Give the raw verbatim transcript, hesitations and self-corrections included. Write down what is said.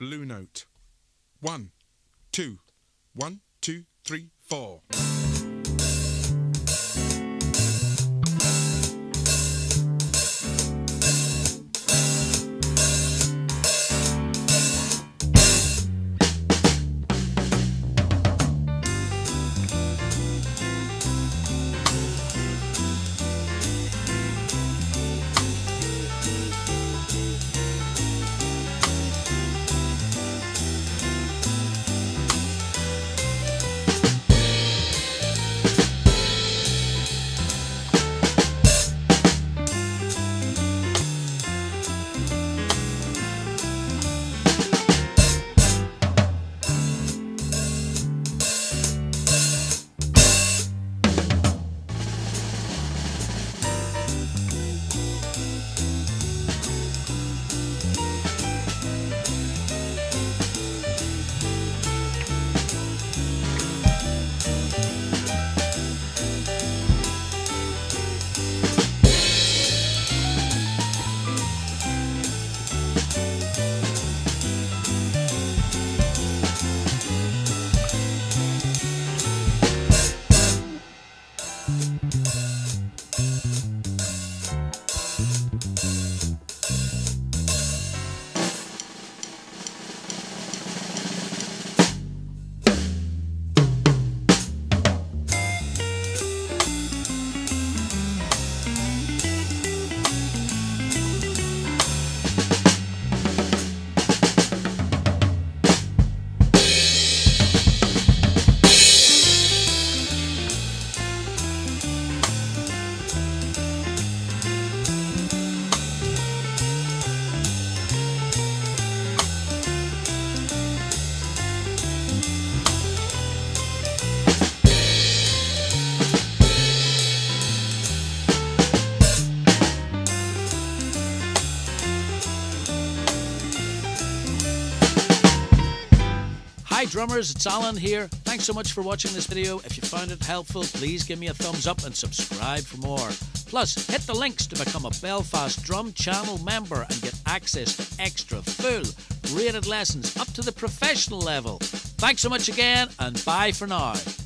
blue note. One, two, one, two, three, four. Hi drummers, it's Alan here. Thanks so much for watching this video. If you found it helpful, please give me a thumbs up and subscribe for more. Plus, hit the links to become a Belfast Drum Channel member and get access to extra full graded lessons up to the professional level. Thanks so much again, and bye for now.